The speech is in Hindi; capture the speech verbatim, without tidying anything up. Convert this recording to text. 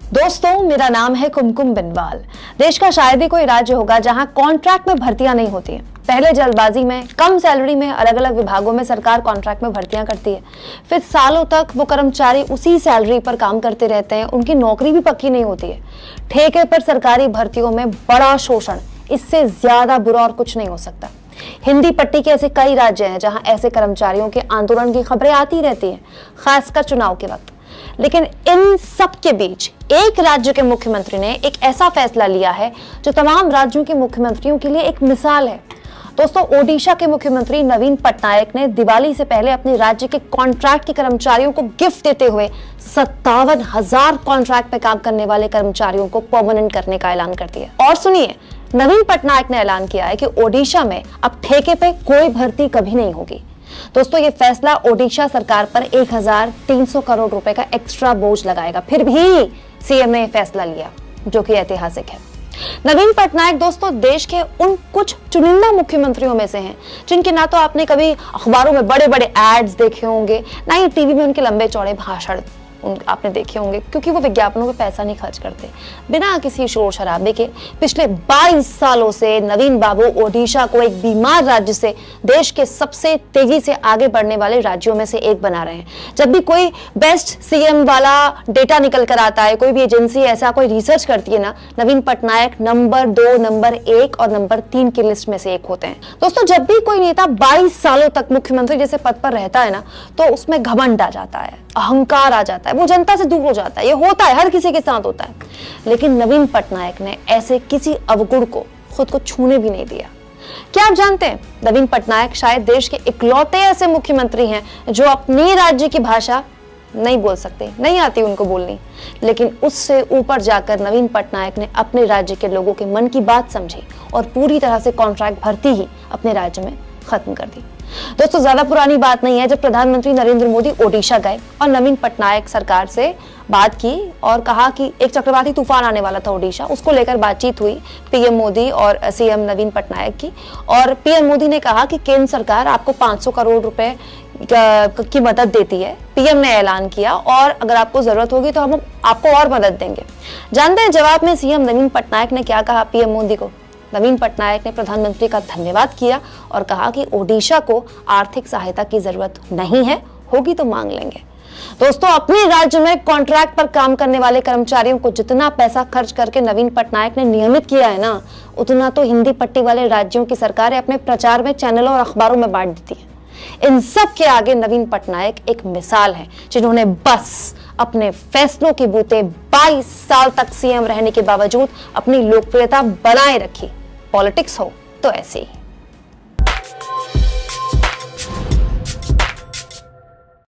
दोस्तों, मेरा नाम है कुमकुम बिनवाल। देश का शायद ही कोई राज्य होगा जहां कॉन्ट्रैक्ट में भर्तियां नहीं होती हैं। पहले जल्दबाजी में कम सैलरी में अलग अलग विभागों में सरकार कॉन्ट्रैक्ट में भर्तियां करती है, फिर सालों तक वो कर्मचारी उसी सैलरी पर काम करते रहते हैं, उनकी नौकरी भी पक्की नहीं होती है। ठेके पर सरकारी भर्तियों में बड़ा शोषण, इससे ज्यादा बुरा और कुछ नहीं हो सकता। हिंदी पट्टी के ऐसे कई राज्य हैं जहां ऐसे कर्मचारियों के आंदोलन की खबरें आती रहती हैं, खासकर चुनाव के वक्त। लेकिन इन सब के बीच एक राज्य के मुख्यमंत्री ने एक ऐसा फैसला लिया है जो तमाम राज्यों के मुख्यमंत्रियों के लिए एक मिसाल है। दोस्तों, ओडिशा के मुख्यमंत्री नवीन पटनायक ने दिवाली से पहले अपने राज्य के कॉन्ट्रैक्ट के कर्मचारियों को गिफ्ट देते हुए सत्तावन हजार कॉन्ट्रैक्ट पे काम करने वाले कर्मचारियों को परमानेंट करने का ऐलान कर दिया। और सुनिए, नवीन पटनायक ने ऐलान किया है कि ओडिशा में अब ठेके पे कोई भर्ती कभी नहीं होगी। दोस्तों, ये फैसला ओडिशा सरकार पर एक हजार तीन सौ करोड़ रुपए का एक्स्ट्रा बोझ लगाएगा। फिर भी सीएम ने फैसला लिया, जो कि ऐतिहासिक है। नवीन पटनायक दोस्तों देश के उन कुछ चुनिंदा मुख्यमंत्रियों में से हैं जिनके ना तो आपने कभी अखबारों में बड़े बड़े एड्स देखे होंगे, ना ही टीवी में उनके लंबे चौड़े भाषण आपने देखे होंगे, क्योंकि वो विज्ञापनों पे पैसा नहीं खर्च करते। बिना किसी शोर शराबे के पिछले बाईस सालों से नवीन बाबू ओडिशा को एक बीमार राज्य से देश के सबसे तेजी से आगे बढ़ने वाले राज्यों में से एक बना रहे हैं। जब भी कोई बेस्ट सीएम वाला डेटा निकल कर आता है, कोई भी एजेंसी ऐसा कोई रिसर्च करती है ना, नवीन पटनायक नंबर दो, नंबर एक और नंबर तीन की लिस्ट में से एक होते हैं। दोस्तों, जब भी कोई नेता बाईस सालों तक मुख्यमंत्री जैसे पद पर रहता है ना, तो उसमें घमंड आ जाता है, अहंकार आ जाता है, वो जनता से दूर हो जाता है। ये होता है, हर किसी के साथ होता है। लेकिन नवीन पटनायक ने ऐसे किसी अवगुण को खुद को छूने भी नहीं दिया। क्या आप जानते हैं, नवीन पटनायक शायद देश के इकलौते ऐसे मुख्यमंत्री हैं जो अपने राज्य की भाषा नहीं बोल सकते, नहीं आती उनको बोलनी, लेकिन उससे ऊपर जाकर नवीन पटनायक ने अपने राज्य के लोगों के मन की बात समझी और पूरी तरह से कॉन्ट्रैक्ट भर्ती ही अपने राज्य में खत्म कर दी। दोस्तों, ज्यादा पुरानी बात नहीं है जब प्रधानमंत्री नरेंद्र मोदी ओडिशा गए और नवीन पटनायक सरकार से बात की और कहा कि एक चक्रवाती तूफान आने वाला था ओडिशा, उसको लेकर बातचीत हुई पीएम मोदी और सीएम नवीन पटनायक की। और पीएम मोदी ने कहा कि केंद्र सरकार आपको पाँच सौ करोड़ रुपए की मदद देती है। पीएम ने ऐलान किया और अगर आपको जरूरत होगी तो हम आपको और मदद देंगे। जानते हैं जवाब में सीएम नवीन पटनायक ने क्या कहा पीएम मोदी को? नवीन पटनायक ने प्रधानमंत्री का धन्यवाद किया और कहा कि ओडिशा को आर्थिक सहायता की जरूरत नहीं है, होगी तो मांग लेंगे। दोस्तों, अपने राज्य में कॉन्ट्रैक्ट पर काम करने वाले कर्मचारियों को जितना पैसा खर्च करके नवीन पटनायक ने नियमित किया है ना, उतना तो हिंदी पट्टी वाले राज्यों की सरकारें अपने प्रचार में चैनलों और अखबारों में बांट देती है। इन सब के आगे नवीन पटनायक एक मिसाल है, जिन्होंने बस अपने फैसलों की बूते बाईस साल तक सीएम रहने के बावजूद अपनी लोकप्रियता बनाए रखी। पॉलिटिक्स हो तो ऐसे ही।